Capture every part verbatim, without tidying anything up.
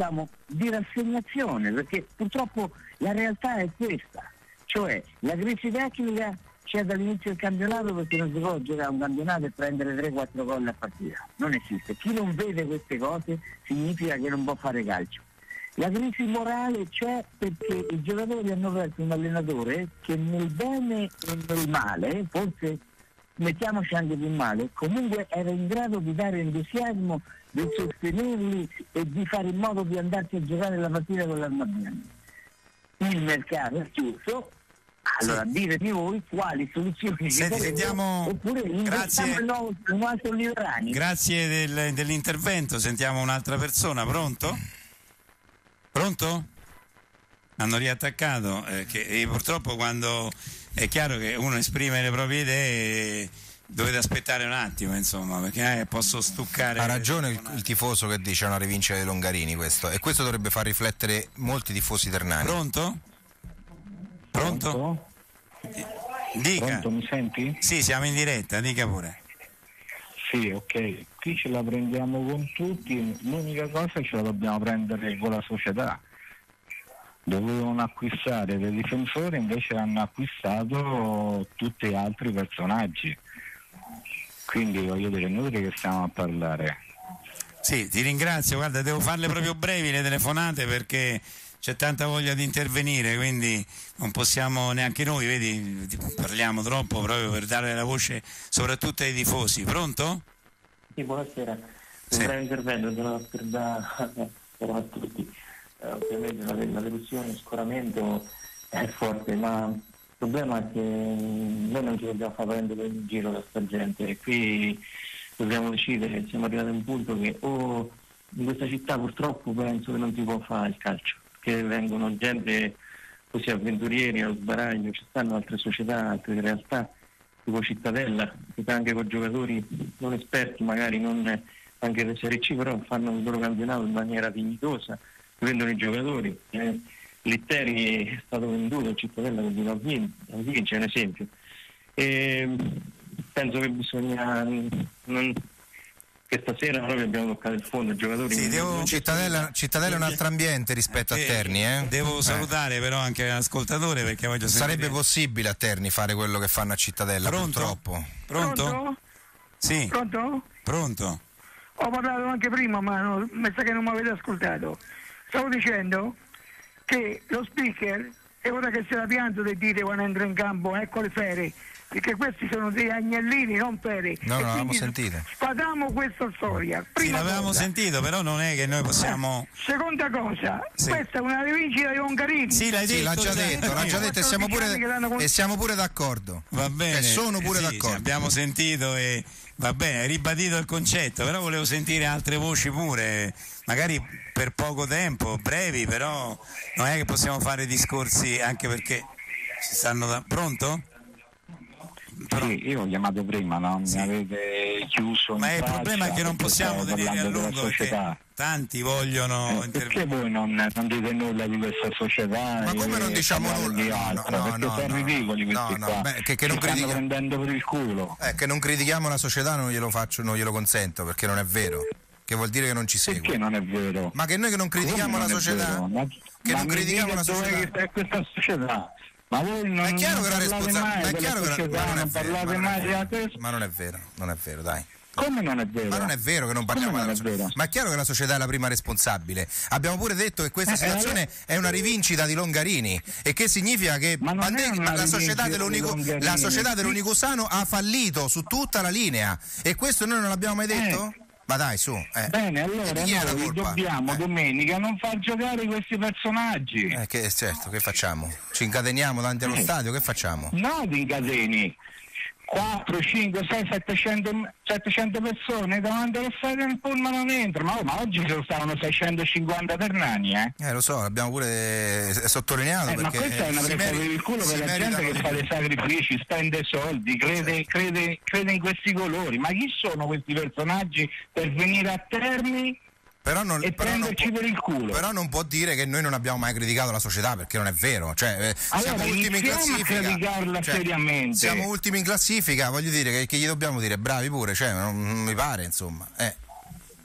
diciamo di rassegnazione, perché purtroppo la realtà è questa, cioè la crisi tecnica c'è dall'inizio del campionato, perché non si può giocare un campionato e prendere tre quattro gol a partita, non esiste. Chi non vede queste cose significa che non può fare calcio. La crisi morale c'è perché i giocatori hanno perso un allenatore che nel bene e nel male, forse mettiamoci anche più male, comunque era in grado di dare entusiasmo, di sostenerli e di fare in modo di andarsi a giocare la partita con l'Armadiani. Il mercato è chiuso. Allora, sì. Ditemi voi quali soluzioni Senti, ci sentiamo. Oppure Grazie. Un altro Liverani. Grazie del, dell'intervento. Sentiamo un'altra persona. Pronto? Pronto? Hanno riattaccato. Eh, che, e purtroppo quando è chiaro che uno esprime le proprie idee, dovete aspettare un attimo, insomma, perché eh, posso stuccare. Ha ragione il, il tifoso che dice una rivincita dei Longarini, questo, e questo dovrebbe far riflettere molti tifosi ternani. Pronto? Pronto? Pronto? Dica. Pronto, mi senti? Sì, siamo in diretta, dica pure. Sì, ok. Qui ce la prendiamo con tutti, l'unica cosa è che ce la dobbiamo prendere con la società. Dovevano acquistare dei difensori, invece hanno acquistato tutti gli altri personaggi. Quindi voglio dire, è inutile che stiamo a parlare. Sì, ti ringrazio, guarda, devo farle proprio brevi le telefonate perché c'è tanta voglia di intervenire, quindi non possiamo neanche noi, vedi, parliamo troppo proprio per dare la voce soprattutto ai tifosi. Pronto? Sì, buonasera. Sì. Un breve intervento per dare a tutti. Eh, ovviamente la, la delusione, il scoramento è forte, ma il problema è che noi non ci dobbiamo far prendere in giro da sta gente e qui dobbiamo decidere, siamo arrivati a un punto che o in questa città purtroppo penso che non si può fare il calcio, che vengono gente così avventurieri allo sbaraglio, ci stanno altre società, altre realtà tipo Cittadella, che sta anche con giocatori non esperti, magari non anche da Serie C, però fanno il loro campionato in maniera dignitosa, vendono i giocatori. Eh, Litteri è stato venduto a Cittadella che a vincere, è un esempio. E penso che bisogna non, che stasera proprio abbiamo toccato il fondo, i giocatori. Sì, devo, Cittadella, Cittadella è un altro ambiente rispetto eh, a Terni, eh? Devo eh. salutare però anche l'ascoltatore perché voglio sentire. Sarebbe possibile a Terni fare quello che fanno a Cittadella, Pronto? purtroppo. Pronto? Pronto? Sì. Pronto? Pronto? Ho parlato anche prima, ma no, mi sa che non mi avete ascoltato. Stavo dicendo che lo speaker è ora che se la pianto di dire quando entra in campo, ecco le fere, perché questi sono dei agnellini, non fere. No, e no, l'avevamo sentito. Sfatiamo questa storia. Prima sì, l'avevamo cosa. sentito, però non è che noi possiamo. Eh, seconda cosa, sì. Questa è una rivincita di Longarini. Sì, l'hai sì, detto, l'ha già cioè, detto, l'ha già detto e siamo pure, e siamo pure d'accordo. Va bene. E sono pure sì, d'accordo. Sì, abbiamo sentito e va bene, hai ribadito il concetto, però volevo sentire altre voci pure, magari per poco tempo, brevi, però non è che possiamo fare discorsi anche perché ci stanno da... Pronto? Sì, io ho chiamato prima, no? Sì. Mi avete chiuso. Ma in il problema è che non possiamo tenere a parlando lungo della perché tanti vogliono eh, intervenire. Perché voi non, non dite nulla di questa società? Ma come non diciamo nulla? Di altro, No, no, perché no, sono no, ridicoli no, questi no, qua. beh, che, che non Ci stanno critica... prendendo per il culo. Eh, che non critichiamo la società non glielo faccio, non glielo consento, perché non è vero. Che vuol dire che non ci segue. Perché non è vero? Ma che noi che non critichiamo la società? Ma, che ma non critichiamo la società? Dove è questa società? Ma voi non, Ma è chiaro non che la parlate responsabilità, mai ma è della chiaro che la... società, ma non è non vero, parlate ma non è mai della vero. testa. Ma non è vero, non è vero, dai. Come non è vero? Ma non è vero che non parliamo Come della non è società. vero? Ma è chiaro che la società è la prima responsabile. Abbiamo pure detto che questa Eh, situazione eh, è una rivincita di Longarini, e che significa che Ma non è una la società rivincita dell'Unico, di Longarini. la società dell'Unicosano ha fallito su tutta la linea, e questo noi non l'abbiamo mai detto? Eh. Ma dai, su. Eh. Bene, allora E di chi è la noi colpa? dobbiamo Eh. domenica non far giocare questi personaggi. Eh, che, certo, che facciamo? Ci incateniamo davanti allo Eh. stadio, che facciamo? No, di incateni. quattro, cinque, sei, settecento persone davanti allo stadio in pullman non entra. Ma, ma oggi ci stavano seicentocinquanta ternani, eh? Eh, lo so, l'abbiamo pure sottolineato. Eh, ma perché questa è una si presa meri- per il culo si per la meritano- gente che fa dei sacrifici, spende soldi, crede, crede, crede in questi colori. Ma chi sono questi personaggi per venire a Terni Però non, e però non prenderci può, per il culo? però non può dire che noi non abbiamo mai criticato la società, perché non è vero. Cioè, eh, Allora, siamo ultimi in iniziamo a classifica. criticarla Cioè, seriamente. siamo ultimi in classifica, voglio dire che, che gli dobbiamo dire bravi pure, cioè, non, non mi pare, insomma. Eh.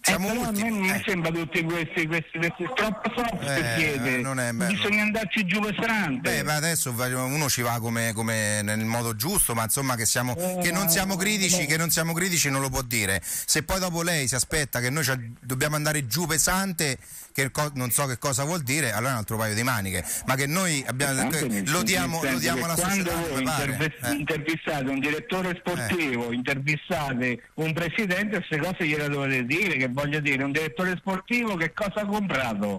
siamo eh, però ultimi. a me non Eh. mi sembra tutti questi, questi, questi troppo soft Eh, chiede. non è bello. Bisogna andarci giù pesante. Beh, ma adesso uno ci va come, come nel modo giusto, ma insomma che, siamo, Eh, che non siamo critici, beh. che non siamo critici non lo può dire. Se poi dopo lei si aspetta che noi ci- dobbiamo andare giù pesante, che co- non so che cosa vuol dire, allora è un altro paio di maniche. Ma che noi abbiamo, Anche che nel- lo nel diamo, senso lo diamo che alla quando società voi come pare. intervis- Eh. intervistate un direttore sportivo, intervistate un presidente, queste cose gliele dovete dire, che voglio dire, un direttore sportivo che cosa ha comprato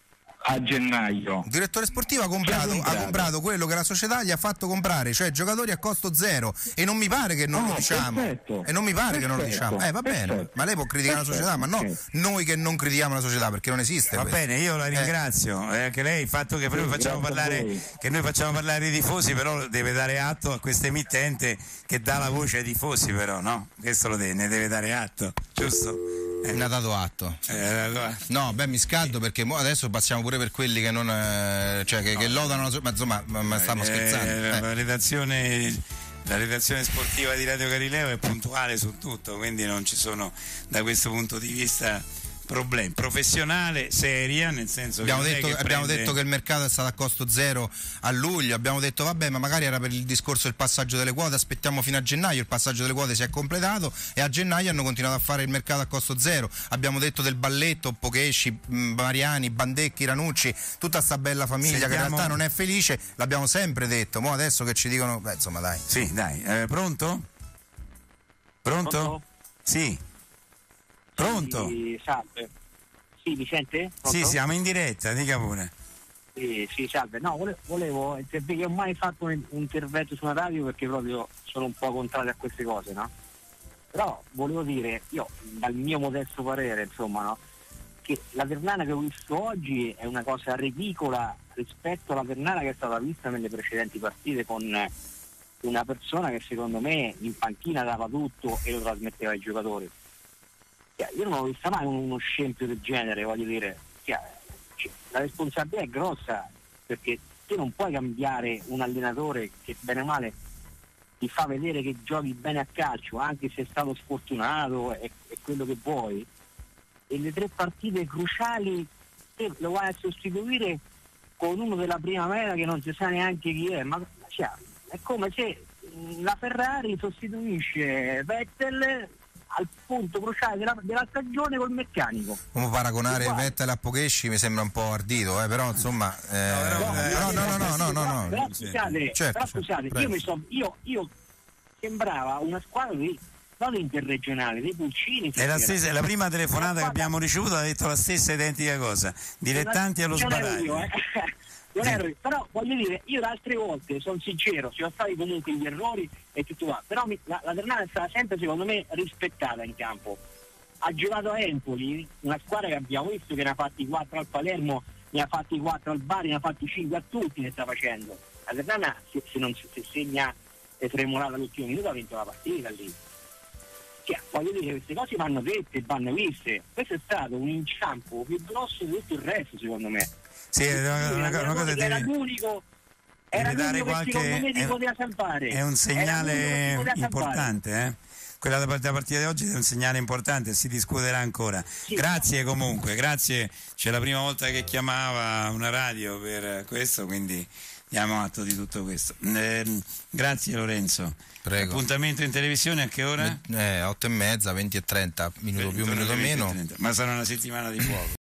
a gennaio? Il direttore sportivo ha Chi ha comprato, ha comprato? comprato quello che la società gli ha fatto comprare, cioè giocatori a costo zero, e non mi pare che non Oh, lo diciamo. perfetto. E non mi pare che non lo Perfetto, diciamo. Eh va bene, perfetto. ma lei può criticare la Perfetto, società, ma no ok. noi che non critichiamo la società, perché non esiste Va questo. bene, io la ringrazio. Eh, che lei il fatto che noi Sì, facciamo grazie a parlare voi. che noi facciamo parlare i tifosi, però deve dare atto a questa emittente che dà la voce ai tifosi, però, no? Questo lo deve, ne deve dare atto, giusto? Eh, Ne ha dato atto. eh, allora- No, beh, mi scaldo perché mo adesso passiamo pure per quelli che non eh, cioè che, che lodano la so- ma insomma, ma, ma stiamo Eh, scherzando. Eh. La redazione, la redazione sportiva di Radio Galileo è puntuale su tutto, quindi non ci sono da questo punto di vista problemi. Professionale, seria, nel senso Abbiamo, che non è detto, che abbiamo prende- detto che il mercato è stato a costo zero a luglio, abbiamo detto vabbè, ma magari era per il discorso del passaggio delle quote, aspettiamo fino a gennaio, il passaggio delle quote si è completato e a gennaio hanno continuato a fare il mercato a costo zero. Abbiamo detto del balletto, Pochesci, mh, Mariani, Bandecchi, Ranucci, tutta sta bella famiglia che in Sentiamo- realtà non è felice, l'abbiamo sempre detto, mo adesso che ci dicono, beh, insomma dai. Sì, dai, eh, pronto? Pronto? Pronto? Sì. Pronto? Sì, salve. Sì, mi sente? Pronto? Sì, siamo in diretta, dica pure. Sì, sì, salve. No, vole- volevo intervenire, ho mai fatto un, un intervento su una radio perché proprio sono un po' contrario a queste cose, no? Però volevo dire, io, dal mio modesto parere, insomma, no? Che la Ternana che ho visto oggi è una cosa ridicola rispetto alla Ternana che è stata vista nelle precedenti partite con una persona che secondo me in panchina dava tutto e lo trasmetteva ai giocatori. Cioè, io non ho visto mai uno scempio del genere, voglio dire, cioè, cioè, la responsabilità è grossa, perché tu non puoi cambiare un allenatore che bene o male ti fa vedere che giochi bene a calcio, anche se è stato sfortunato e, e quello che vuoi, e le tre partite cruciali te lo vai a sostituire con uno della primavera che non si sa neanche chi è, ma cioè, è come se mh, la Ferrari sostituisce Vettel al punto cruciale della, della stagione col meccanico. Come paragonare Uguale. Vettel a Pochesci mi sembra un po' ardito, eh, però insomma eh, però, eh, però no no no no no, no. Però sì. scusate, Certo, però, certo, scusate prego. io mi so, io, io sembrava una squadra di non interregionale, dei pulcini. È la, stessa, la prima telefonata Una che squadra- abbiamo ricevuto ha detto la stessa identica cosa. Dilettanti allo Non ero sbaraglio. io, eh. Non ero io. Però voglio dire, io da altre volte sono sincero, ci sono stati comunque gli errori e tutto va, però mi, la, la Ternana è stata sempre secondo me rispettata in campo. Ha giocato a Empoli, una squadra che abbiamo visto che ne ha fatti quattro al Palermo, ne ha fatti quattro al Bari, ne ha fatti cinque a tutti, ne sta facendo. La Ternana se, se non si se segna e tremolata all'ultimo minuto ha vinto la partita lì. Cioè, voglio dire, queste cose vanno dette e vanno viste. Questo è stato un inciampo più grosso di tutto il resto, secondo me. Sì, è una, una- una cosa che era deve, l'unico, era deve dare l'unico che secondo me qualche. ti È, poteva salvare. è un Era l'unico che segnale ti poteva salvare. importante, eh? Quella da- della partita di oggi è un segnale importante, si discuterà ancora. Grazie comunque, grazie. C'è la prima volta che chiamava una radio per questo, quindi diamo atto di tutto questo. Eh, grazie Lorenzo. Prego. Appuntamento in televisione a che ora? Eh, otto e mezza, venti e trenta, minuto più, minuto venti e meno. trenta. Ma sarà una settimana di fuoco.